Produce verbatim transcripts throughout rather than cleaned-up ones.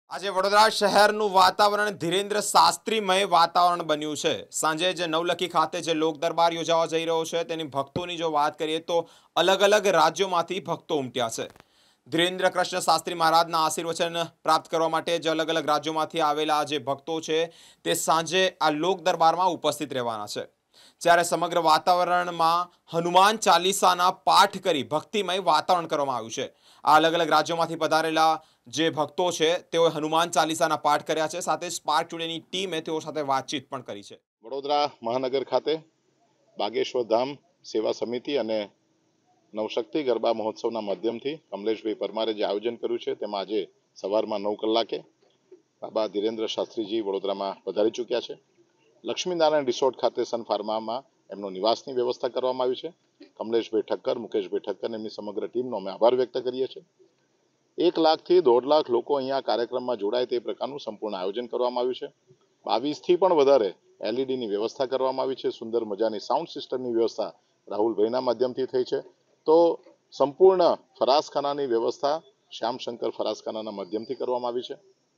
આજે વડોદરા શહેરનું વાતાવરણ ધીરેન્દ્ર શાસ્ત્રીમય વાતાવરણ બન્યું છે। સાંજે જે નવલખી ખાતે જે લોક દરબાર યોજાવા જઈ રહ્યો છે તેની ભક્તોની જો વાત કરીએ તો અલગ અલગ રાજ્યોમાંથી ભક્તો ઉમટ્યા છે। ધીરેન્દ્ર કૃષ્ણ શાસ્ત્રી મહારાજના આશીર્વચન પ્રાપ્ત કરવા માટે જે અલગ અલગ રાજ્યોમાંથી આવેલા જે ભક્તો છે તે સાંજે આ લોક દરબારમાં ઉપસ્થિત રહેવાના છે। જ્યારે સમગ્ર વાતાવરણમાં હનુમાન ચાલીસાના પાઠ કરી ભક્તિમય વાતાવરણ કરવામાં આવ્યું છે। આ અલગ અલગ રાજ્યોમાંથી પધારેલા જે ભક્તો છે તેઓએ હનુમાન ચાલીસાના પાઠ કર્યા છે। સાથે સ્પાર્ક ટુડેની ટીમે તેઓ સાથે વાતચીત પણ કરી છે। વડોદરા મહાનગર ખાતે બાગેશ્વર ધામ સેવા સમિતિ અને નવશક્તિ ગરબા મહોત્સવના માધ્યમથી કમલેશભાઈ પરમારે જે આયોજન કર્યું છે તેમાં આજે સવારમાં નવ કલાકે બાબા ધીરેન્દ્ર શાસ્ત્રીજી વડોદરામાં પધારી ચૂક્યા છે। લક્ષ્મીનારાયણ રિસોર્ટ ખાતે સન ફાર્મામાં એમનો નિવાસની વ્યવસ્થા કરવામાં આવી છે। કમલેશભાઈ ઠક્કર, મુકેશભાઈ ઠક્કર એમની સમગ્ર ટીમનો અમે આભાર વ્યક્ત કરીએ છીએ। એક લાખથી દોઢ લાખ લોકો અહીંયા કાર્યક્રમમાં જોડાય તે પ્રકારનું સંપૂર્ણ આયોજન કરવામાં આવ્યું છે। બાવીસથી પણ વધારે એલઈડીની વ્યવસ્થા કરવામાં આવી છે। સુંદર મજાની સાઉન્ડ સિસ્ટમની વ્યવસ્થા રાહુલભાઈના માધ્યમથી થઈ છે। તો સંપૂર્ણ ફરાસખાનાની વ્યવસ્થા શ્યામશંકર ફરાસખાનાના માધ્યમથી કરવામાં આવી છે।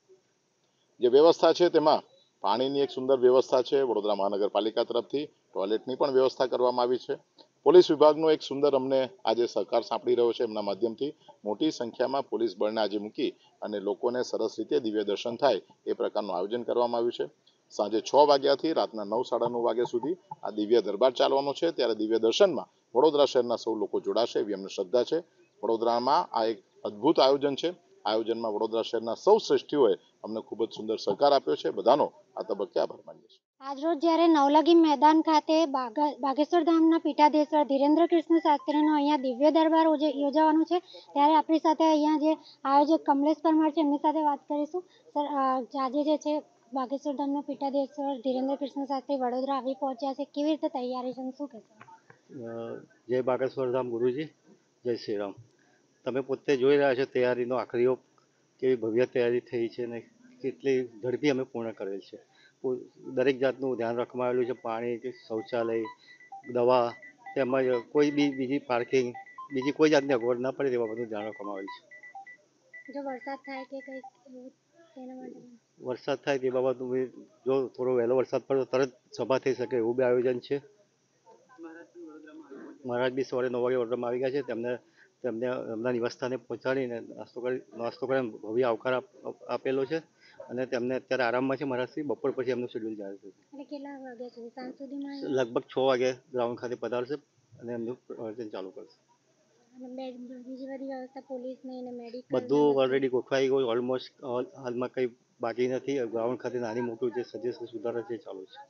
જે વ્યવસ્થા છે તેમાં પાણીની એક સુંદર વ્યવસ્થા છે। વડોદરા મહાનગરપાલિકા તરફથી ટોયલેટની પણ વ્યવસ્થા કરવામાં આવી છે। પોલીસ વિભાગનો એક સુંદર અમને આજે સહકાર સાંપડી રહ્યો છે। એમના માધ્યમથી મોટી સંખ્યામાં પોલીસ બળને આજે મૂકી અને લોકોને સરસ રીતે દિવ્ય દર્શન થાય એ પ્રકારનું આયોજન કરવામાં આવ્યું છે। સાંજે છ વાગ્યાથી રાતના નવ સાડા નવ વાગ્યા સુધી આ દિવ્ય દરબાર ચાલવાનો છે। ત્યારે દિવ્ય દર્શનમાં વડોદરા શહેરના સૌ લોકો જોડાશે એવી અમને શ્રદ્ધા છે। વડોદરામાં આ એક અદ્ભુત આયોજન છે। આયોજનમાં વડોદરા શહેરના સૌ શ્રેષ્ઠીઓએ અમને ખૂબ જ સુંદર સહકાર આપ્યો છે। બધાનો આ તબક્કે આભાર માનીએ છીએ। આજરોજ જ્યારે નવલખી મેદાન ખાતે બાગેશ્વર ધામના પીઠાધીશ્વર ધીરેન્દ્ર કૃષ્ણ શાસ્ત્રીનો અહીંયા દિવ્ય દરબાર યોજાવાનું છે, ત્યારે આપણી સાથે અહીંયા જે આયોજક કમલેશ પરમાર છે એમની સાથે વાત કરીશું। સર, આજે જે છે બાગેશ્વર ધામના પીઠાધીશ્વર ધીરેન્દ્ર કૃષ્ણ શાસ્ત્રી વડોદરા આવી પહોંચ્યા છે, કેવી રીતે તૈયારી છે, શું કહેશો? જય બાગેશ્વર ધામ ગુરુજી, જય શ્રી રામ। તમે પોતે જોઈ રહ્યા છો તૈયારીનો આખરીઓ કેવી ભવ્ય તૈયારી થઈ છે ને કેટલી ઝડપી અમે પૂર્ણ કરેલ છે। દરેક જાતનું ધ્યાન રાખવામાં આવેલું છે। પાણી, શૌચાલય, દવા તેમજ કોઈ બી બીજી પાર્કિંગ બીજી કોઈ જાતની અગવડ ના પડે તે બાબતનું ધ્યાન રાખવામાં આવેલું છે। જો વરસાદ થાય કે કંઈક તેના માટે વરસાદ થાય તે બાબતનું જો થોડો વહેલો વરસાદ પડે તો તરત સભા થઈ શકે એવું બી આયોજન છે। મહારાજ બી સવારે નવ વાગે વડોદરામાં આવી ગયા છે। તેમને તેમને એમના નિવાસસ્થાને પહોંચાડીને નાસ્તો કરી નાસ્તો કરીને ભવ્ય આવકાર આપેલો છે અને તેમને અત્યારે આરામમાં છે મહારાજશ્રી। બપોર પછી એમનું શેડ્યુલ ચાલુ થશે। કેટલા વાગ્યા સુધી, સાંજ સુધીમાં? લગભગ છ વાગે ગ્રાઉન્ડ ખાતે પધારશે અને એમનું પ્રવચન ચાલુ કરશે। બીજી બધી વ્યવસ્થા પોલીસની અને મેડિકલ બધું ઓલરેડી ગોઠવાઈ ગયું। ઓલમોસ્ટ હાલમાં કંઈ બાકી નથી। ગ્રાઉન્ડ ખાતે નાની મોટું જે સજેશન સુધારા છે ચાલુ છે।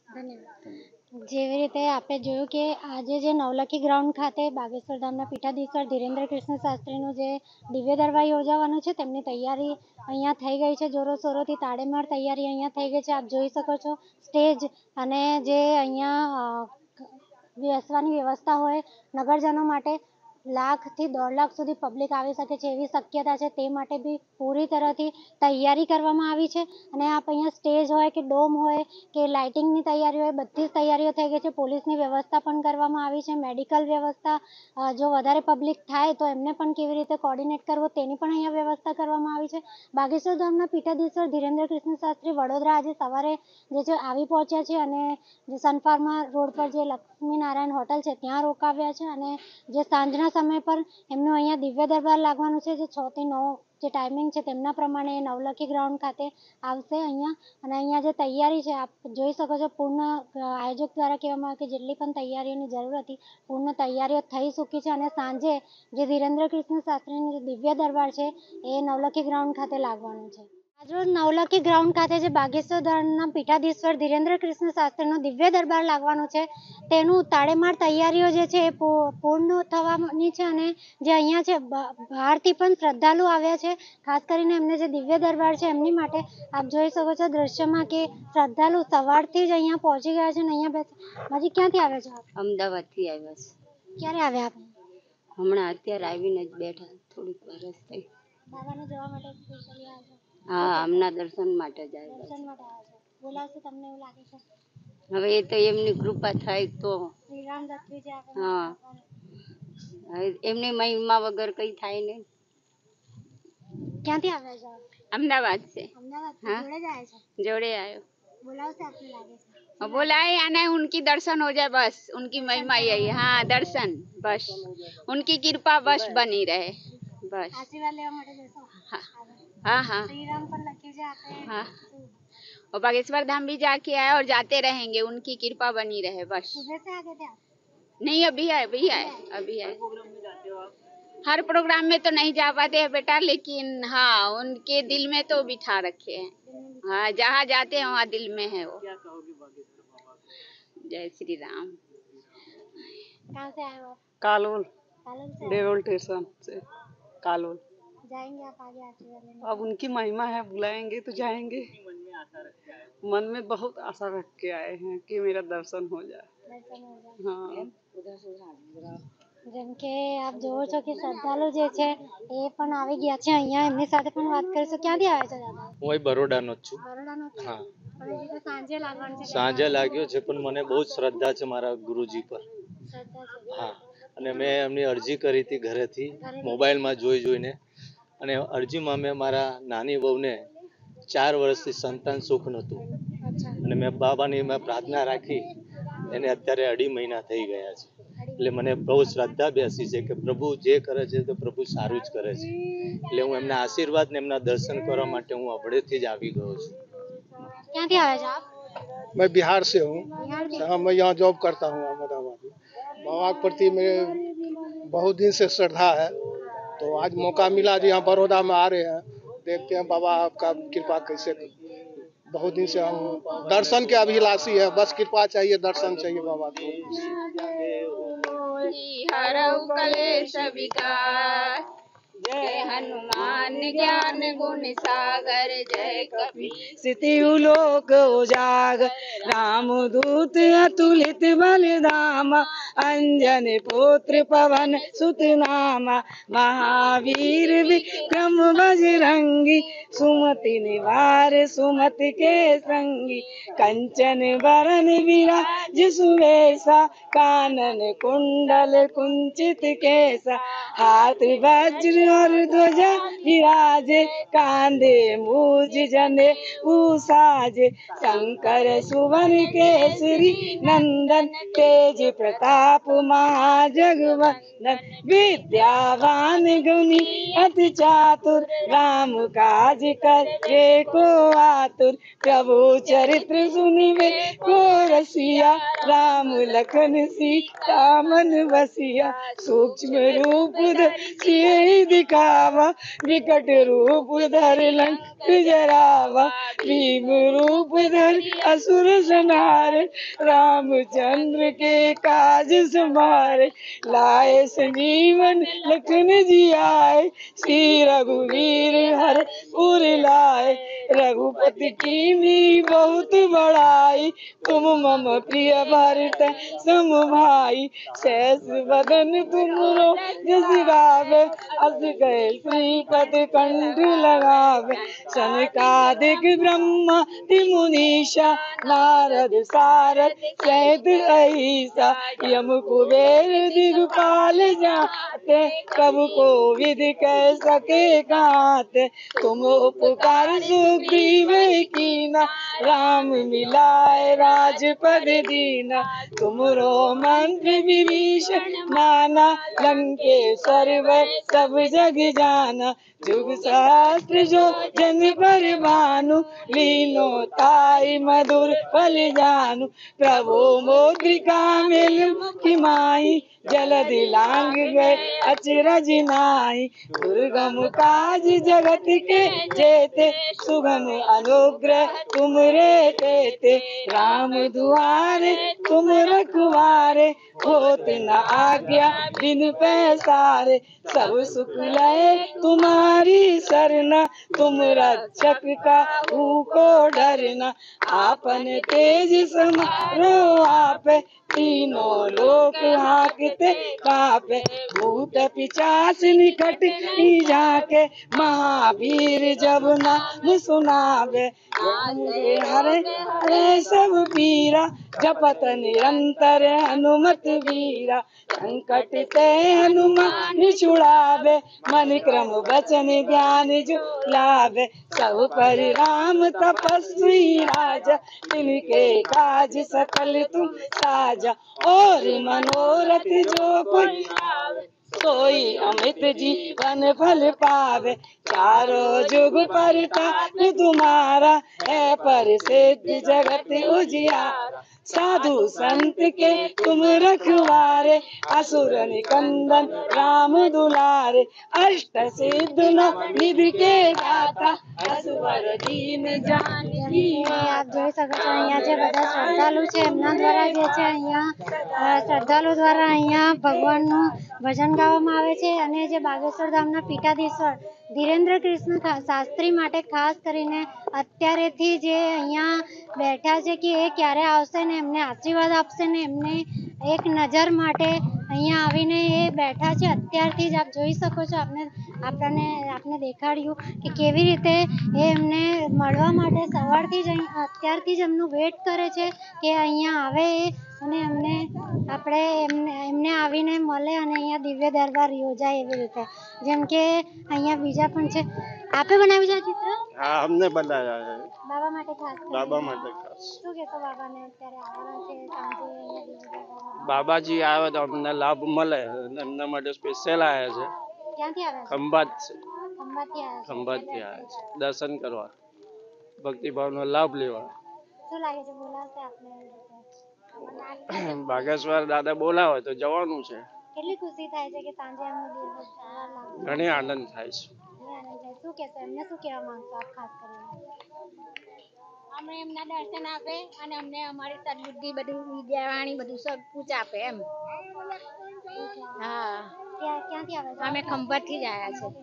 ધન્યવાદ। જેવી રીતે આપણે જોયું કે આજે જે નવલખી ગ્રાઉન્ડ ખાતે બાગેશ્વર ધામના પીઠાધીશ્વર ધીરેન્દ્ર કૃષ્ણ શાસ્ત્રીનું જે દિવ્ય દરબાર યોજાવાનું છે તેમની તૈયારી અહીંયા થઈ ગઈ છે। જોરો શોરોથી તાળેમાર તૈયારી અહીંયા થઈ ગઈ છે। આપ જોઈ શકો છો સ્ટેજ અને જે અહીંયા બેસવાની વ્યવસ્થા હોય નગરજનો માટે લાખથી દોઢ લાખ સુધી પબ્લિક આવી શકે છે એવી શક્યતા છે, તે માટે બી પૂરી તરહથી તૈયારી કરવામાં આવી છે। અને આપ અહીંયા સ્ટેજ હોય કે ડોમ હોય કે લાઇટિંગની તૈયારી હોય, બધી જ તૈયારીઓ થઈ ગઈ છે। પોલીસની વ્યવસ્થા પણ કરવામાં આવી છે। મેડિકલ વ્યવસ્થા, જો વધારે પબ્લિક થાય તો એમને પણ કેવી રીતે કોર્ડિનેટ કરવો તેની પણ અહીંયા વ્યવસ્થા કરવામાં આવી છે। બાગેશ્વર ધામના પીઠાધીશ્વર ધીરેન્દ્ર કૃષ્ણ શાસ્ત્રી વડોદરા આજે સવારે જે છે આવી પહોંચ્યા છે અને જે સન ફાર્મા રોડ પર જે લક્ષ્મીનારાયણ હોટલ છે ત્યાં રોકાવ્યા છે અને જે સાંજના સમય પર એમનું અહીંયા દિવ્ય દરબાર લાગવાનું છે, જે છ થી નવ જે ટાઈમિંગ છે તેમના પ્રમાણે નવલખી ગ્રાઉન્ડ ખાતે આવશે અહીંયા। અને અહીંયા જે તૈયારી છે આપ જોઈ શકો છો, પૂર્ણ આયોજક દ્વારા કહેવામાં આવે કે જેટલી પણ તૈયારીઓની જરૂર હતી પૂર્ણ તૈયારીઓ થઈ ચૂકી છે અને સાંજે જે ધીરેન્દ્ર કૃષ્ણ શાસ્ત્રીનું જે દિવ્ય દરબાર છે એ નવલખી ગ્રાઉન્ડ ખાતે લાગવાનું છે। આજરોજ નવલખી ગ્રાઉન્ડ ખાતે જે બાગેશ્વર ધામના પીઠાધીશ્વર ધીરેન્દ્ર કૃષ્ણ શાસ્ત્રીનો દિવ્ય દરબાર લાગવાનો છે તેનું તાળેમાર તૈયારીઓ જે છે એ પૂર્ણ થવાની છે અને જે અહીંયા છે બહારથી પણ શ્રદ્ધાળુ આવ્યા છે, ખાસ કરીને એમને જે દિવ્ય દરબાર છે એમની માટે આપ જોઈ શકો છો દ્રશ્યમાં કે શ્રદ્ધાળુ સવારથી જ અહીંયા પહોંચી ગયા છે અને અહીંયા બેસ હજી ક્યાંથી આવ્યા છો? અમદાવાદથી આવ્યા છે। ક્યારે આવ્યા આપ? હમણાં અત્યારે આવીને જ બેઠા, થોડીક વરસ થઈ। બાબાને જોવા માટે સ્પેશિયલી આવ્યા છો? હા, હમણાં દર્શન માટે જ આવ્યા દર્શન માટે આવ્યા છો। બોલાવશે તમને એવું લાગે છે? હવે એ તો એમની કૃપા થાય તો। શ્રીરામ દત્તજી જે આપણે હા, એમની મહિમા વગર કઈ થાય નહીં। ક્યાંથી આવ્યા છો? अहमदाबाद से અમદાવાદ हाँ। જોડે જાય છે? जोड़े आयो બોલાવશે આપને લાગે છે? और बोलाए आना है, उनकी दर्शन हो जाए बस, उनकी महिमा यही। हाँ, दर्शन बस, उनकी कृपा बस बनी रहे बस। આશીર્વાદ લેવા માટે જશો? हाँ हाँ हाँ શ્રીરામ પર લખ્યું છે આપણે हाँ। और बागेश्वर धाम भी जाके आए और जाते रहेंगे, उनकी कृपा बनी रहे बस। सुबह से आ गए थे आप? नहीं, अभी आए अभी आए अभी आए। हर प्रोग्राम में तो नहीं जा पाते हैं बेटा, लेकिन हाँ उनके दिल में तो बिठा रखे हैं। हाँ, जहाँ जाते हैं वहाँ दिल में है वो। जय श्री राम। कहाँ से आए हो आप? कालोल, कालोल से आए? देवल स्टेशन से कालोल। जाएंगे आप आगे आशीर्वाद लेने? अब उनकी महिमा है, बुलाएंगे तो जाएंगे। मन में बहुत आशा रख के आए हैं कि मेरा दर्शन हो जाए। દર્શન હો જાય. हाँ, જેમ કે આપ જોવો છો કે શ્રદ્ધાળુ જે છે એ પણ આવી ગયા છે અહીંયા, એમની સાથે પણ વાત કરીશું. ક્યાંથી આવ્યા છો દાદા? હું અહીં બરોડાનો જ છું. બરોડાનો જ છો? હા, પણ હજી તો સાંજે લાગવાનું છે. સાંજે લાગ્યો છે પણ મને બહુ જ શ્રદ્ધા છે મારા ગુરુજી પર. શ્રદ્ધા છે. હા, અને મેં એમની અરજી કરી હતી ઘરેથી મોબાઈલમાં જોઈ જોઈને, અને અરજીમાં મેં મારા નાની વહુને ચાર વર્ષથી સંતાન સુખ નહોતું, અચ્છા. અને મેં બાબાની મેં પ્રાર્થના રાખી, એને અત્યારે અઢી મહિના થઈ ગયા છે. એટલે મને બહુ શ્રદ્ધા બેસી છે કે પ્રભુ જે કરે છે તો પ્રભુ સારું જ કરે છે. એટલે હું એમના આશીર્વાદ ને એમના દર્શન કરવા માટે હું અબળેથી જ આવી ગયો છું. ક્યાંથી આવ્યા છો આપ? मैं बिहार से हूँ। बिहार से? हाँ, मैं यहाँ जॉब करता हूँ अहमदाबाद में। बाबा के प्रति मेरे बहुत दिन से श्रद्धा है, तो आज मौका मिला जो यहाँ बड़ौदा में आ रहे हैं, देखते हैं बाबा आपका कृपा कैसे। बहुत दिन से हम दर्शन के अभिलाषी है, बस कृपा चाहिए, दर्शन चाहिए बाबा को। हरऊ कलेश विकार, जय हनुमान ज्ञान गुण सागर, जय कपी सितियु लोक उजागर, राम दूत अतुलित बलधामा, अंजन पुत्र पवन सुत नामा, महावीर विक्रम बजरंगी, सुमति निवार सुमति के संगी, कंचन बरन विराज सुवेशा, कानन कुंडल कुंचित केसा, हाथ वज्र और ध्वजा विराजे, कांधे मूज जने उसाजे, शंकर सुवन केसरी नंदन, तेज प्रताप महाजगवंदन, विद्यावान गुणी अति चातुर, राम काज करे को आतुर, प्रभु चरित्र सुनिवे को रसिया, राम लखन सीता मन बसिया, सूक्ष्म रूप धरि दिखावा, विकट रूप धर लंक जरावा, भीम रूप धर असुर संहारे, रामचंद्र के काज समारे, लाए संजीवन लखन जियाए, श्री रघुवीर हर पुर लाए, रघुपति कीन्ही बहुत बड़ाई, तुम मम प्रिय भरत सम भाई, शेष वदन तुमरो जस गावे, अस कहे श्रीपति कंठ लगावे, सनकादिक ब्रह्मादि मुनीषा, नारद सारद सहित अहिसा, यम कुबेर दिगपाल जाते, कब को विधि कह सके गाते, तुम उपकार सुग्रीव कीना, राम मिलाए राजपद दीना, तुमरो मंत्र विभीषण माना, लंकेश्वर वै सब जग जाना, जुग सहस्त्र जो जन पर भानु, लीनो ताई मधुर फल जानू, प्रभु मोद्रिका मेल मुखि माही, जलधि लांग गए अचरज नाई, दुर्गम काज जगत के जेते, सुगम अनुग्रह तुमरे तेते, राम दुआरे तुम रखवारे, होत न आज्ञा बिन पैसारे, सब सुख लय तुम्हारी सरना, तुम रक्षक का को डरना, आपन तेज समारो आपे, तीनों लोक हाकते कापे, भूत पिचास निकट ही जाके, महावीर जब नाम सुनावे, हरे हरे सब पीरा, जपत निरंतर हनुमत वीरा, संकट ते हनुमान छुड़ावे, मन क्रम वचन ध्यान जो लावे, सब पर राम तपस्वी राजा, तिनके काज सकल तुम साजा, और मनोरथ जो कोई सोई अमित जीवन फल पावे, चारों जुग परताप तुम्हारा, है प्रसिद्ध जगत उजियारा, साधु संत के तुम रखवारे, असुर निकंदन राम दुलारे, अष्ट सिद्ध नौ निधि के दाता, असवर दीन जानकी आप જોઈ શકો છો અહીંયા જે બધા શ્રદ્ધાળુ છે એમના દ્વારા જે છે અહીંયા શ્રદ્ધાળુ દ્વારા અહીંયા ભગવાનનું ભજન ગાવામાં આવે છે અને જે બાગેશ્વર ધામના પીઠાધીશ્વર ધીરેન્દ્ર કૃષ્ણ શાસ્ત્રી માટે ખાસ કરીને અત્યારેથી જે અહીંયા બેઠા છે કે એ ક્યારે આવશે ને એમને આશીર્વાદ આપશે ને એમને એક નજર માટે અહીંયા આવીને એ બેઠા છે અત્યારથી જ આપ જોઈ શકો છો આપને આપણને આપને દેખાડ્યું કે કેવી રીતે એ એમને મળવા માટે સવારથી જ અત્યારથી જ એમનું વેટ કરે છે કે અહીંયા આવે અને એમને આપણે એમને એમને આવીને મળે અને અહીંયા દિવ્ય દરબાર યોજાય એવી રીતે જેમ કે અહીંયા બીજા પણ છે આપે બનાવ્યું છે આ ચિત્ર હા અમને બનાવ્યા છે બાબા માટે ખાસ બાબા માટે ખાસ શું કહેશો બાબાને અત્યારે આવવાના છે સાંજે અહીંયા દિવ્ય દરબારમાં બાબાજી આવે તો અમને લાભ મળે અને એમના માટે સ્પેશિયલ આવ્યા છે ક્યાંથી આવ્યા છે ખંભાત છે ખંભાતથી આવ્યા છે ખંભાતથી આવ્યા છે દર્શન કરવા ભક્તિભાવનો લાભ લેવા શું લાગે છે બોલાવશે આપને એવી રીતે બાગેશ્વર દાદા બોલાવે તો જવાનું છે કેટલી ખુશી થાય છે કે સાંજે એમનો દિવ્ય દરબાર લાગે ઘણી આનંદ થાય છે શું કહેશો એમને શું કહેવા માંગશો આપ ખાસ કરીને અમે એમના દર્શન આપે અને અમને અમારી સદબુદ્ધિ બધું વિદ્યાવાણી બધું સબ પૂછ આપે એમ હા ક્યાંથી આવ્યા છો અમે ખંભાતથી જ આવ્યા છે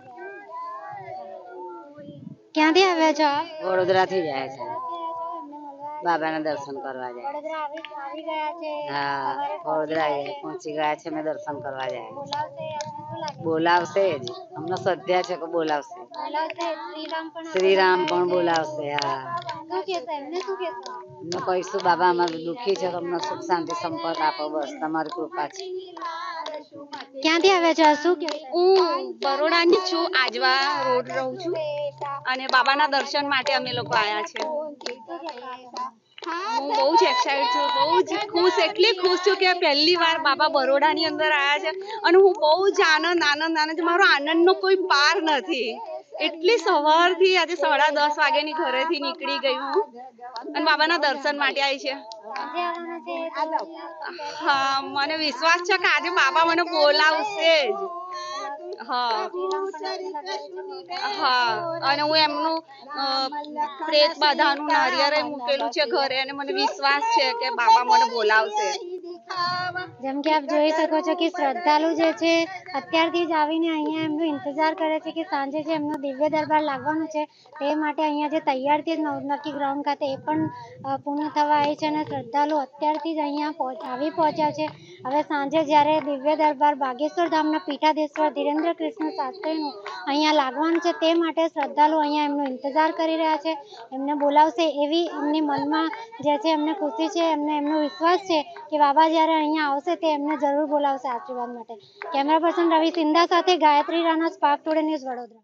ક્યાંથી આવ્યા છો વડોદરાથી જ આવ્યા છે બાબાના દર્શન કરવા જાય વડોદરા આવી આવી ગયા છે હા વડોદરા પહોંચી ગયા છે મેં દર્શન કરવા જાય બોલાવશે આપને શું લાગે બોલાવશે જ અમને શ્રદ્ધા છે કે બોલાવશે બોલાવશે શ્રીરામ પણ શ્રીરામ પણ બોલાવશે હા શું કહેશો એમને શું કહેશો અમને કહીશું બાબા અમારું દુઃખી છે તમને સુખ શાંતિ સંપર્ક આપો બસ તમારી કૃપા છે ક્યાંથી આવ્યા છો શું કહેશો હું બરોડાની છું આજવા રોડ રહું છું અને બાબાના દર્શન માટે અમે લોકો આવ્યા છે હું બહુ જ એક્સાઇટેડ છું બહુ જ ખુશ એટલી ખુશ છું કે પહેલી વાર બાબા બરોડાની અંદર આવ્યા છે અને હું બહુ જ આનંદ આનંદ આનંદ મારો આનંદનો કોઈ પાર નથી એટલી સવારથી આજે સાડા દસ વાગ્યાની ઘરેથી નીકળી ગઈ હું અને બાબાના દર્શન માટે આવી છે હા મને વિશ્વાસ છે કે આજે બાબા મને બોલાવશે જ હા હા અને હું એમનું પ્રેત બાધાનું નારિયેળ મૂકેલું છે ઘરે અને મને વિશ્વાસ છે કે બાબા મને બોલાવશે જેમ કે આપ જોઈ શકો છો કે શ્રદ્ધાળુ જે છે અત્યારથી જ આવીને અહીંયા એમનો ઇંતજાર કરે છે કે સાંજે જે એમનો દિવ્ય દરબાર લાગવાનું છે તે માટે અહીંયા જે તૈયારથી જ નવલખી ગ્રાઉન્ડ ખાતે એ પણ પૂર્ણ થવા આવી છે અને શ્રદ્ધાળુ અત્યારથી જ અહીંયા આવી પહોંચ્યા છે હવે સાંજે જ્યારે દિવ્ય દરબાર બાગેશ્વર ધામના પીઠાધીશ્વર ધીરેન્દ્ર કૃષ્ણ શાસ્ત્રીનું અહીંયા લાગવાનું છે તે માટે શ્રદ્ધાળુ અહીંયા એમનો ઇંતજાર કરી રહ્યા છે એમને બોલાવશે એવી એમની મનમાં જે છે એમને ખુશી છે એમને એમનો વિશ્વાસ છે કે બાબા જ્યારે અહીંયા આવશે તે એમને જરૂર બોલાવશે આશીર્વાદ માટે કેમેરા પર્સન રવિ સિંધા સાથે Gayatri Rana Spark Today News Vadodara